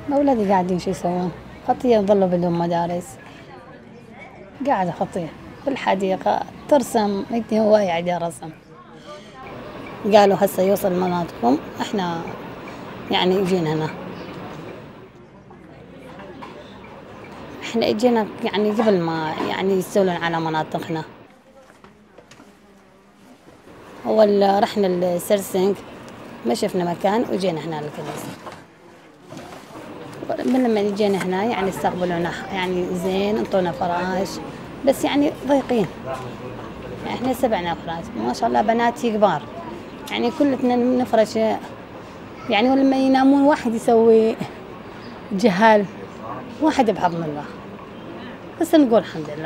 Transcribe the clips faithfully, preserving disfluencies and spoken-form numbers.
أولادي قاعدين شو يسوون؟ خطية ظلوا بدون مدارس، قاعدة خطية بالحديقة ترسم، هيك هواية عندها رسم. قالوا هسه يوصل مناطقكم، احنا يعني اجينا هنا. احنا اجينا يعني قبل ما يعني يستولون على مناطقنا. أول رحنا السرسنج ما شفنا مكان وجينا هنا الكنيسة. من لما جينا هنا يعني استقبلونا يعني زين، انطونا فراش بس يعني ضيقين. يعني احنا سبعنا افراد ما شاء الله، بناتي كبار يعني كل اثنين نفرش، يعني ولما ينامون واحد يسوي جهال، واحد بحضن الله، بس نقول الحمد لله.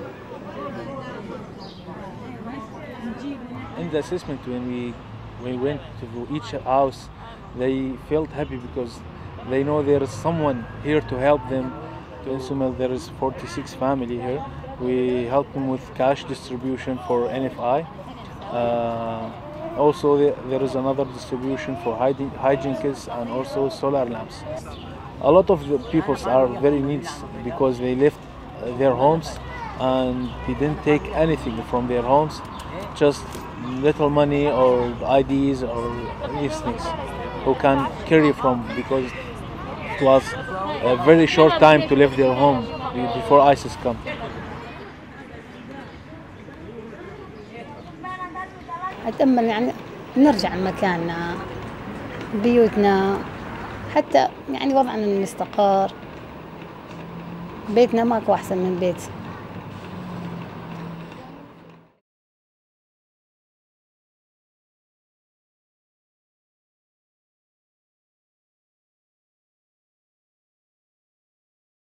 In the assessment, when we we went to each house, they felt happy because they know there is someone here to help them. In Sumel, there is forty-six family here. We help them with cash distribution for N F I. Uh, also, there, there is another distribution for hygiene, hygiene kits and also solar lamps. A lot of the people are very needs because they left their homes and they didn't take anything from their homes, just little money or I Ds or these things who can carry from, because it was a very short time to leave their home before ISIS come. أتأمل يعني نرجع لمكاننا بيوتنا، حتى يعني وضعنا نستقر، بيتنا ماكو أحسن من بيت